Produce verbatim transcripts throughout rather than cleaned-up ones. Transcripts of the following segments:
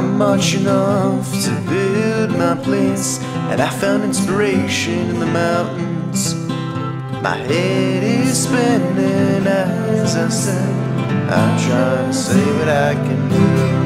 I'm much enough to build my place, and I found inspiration in the mountains. My head is spinning as I say, I try to say what I can do.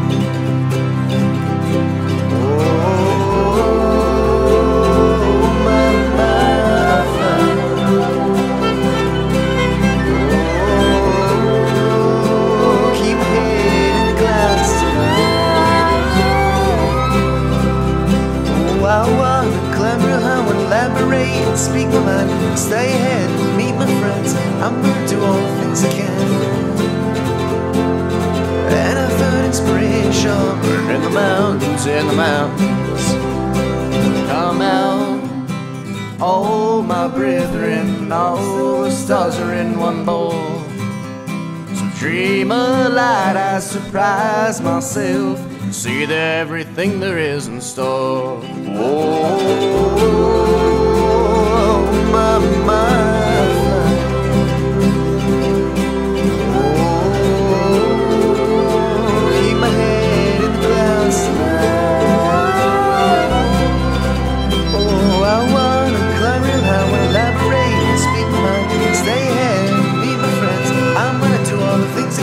Speak my mind, stay ahead, meet my friends. I'm gonna do all the things I can. And I found inspiration in the mountains, in the mountains. Come out, all my brethren, all the stars are in one bowl. So dream a light, I surprise myself, see everything there is in store. Oh, my, my life. Oh, keep my head in the clouds tonight. Oh, I wanna climb real high, wanna elaborate and speak my mind, stay ahead, meet my friends. I'm gonna do all the things I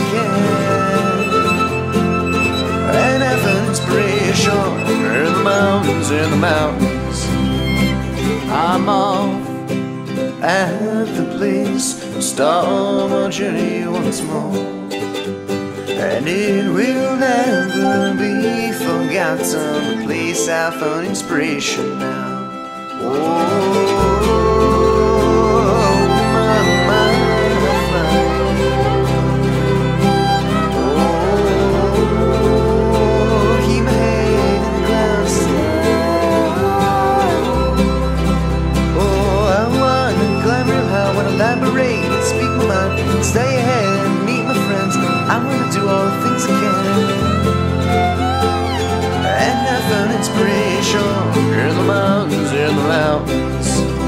can. And I found inspiration in the mountains, in the mountains. I'm off at the place, start my journey once more, and it will never be forgotten, the place I found inspiration now. Oh, my, my, my. Oh, keep my head in the clouds tonight. Oh, I wanna climb real high, wanna elaborate, speak my mind, stay ahead and meet my friends. I'm gonna do all the things I can. And I found inspiration in the mountains, in the mountains.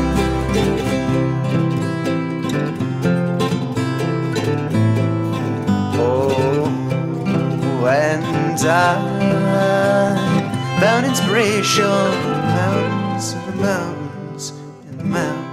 Oh, and I found inspiration in the mountains, in the mountains, in the mountains.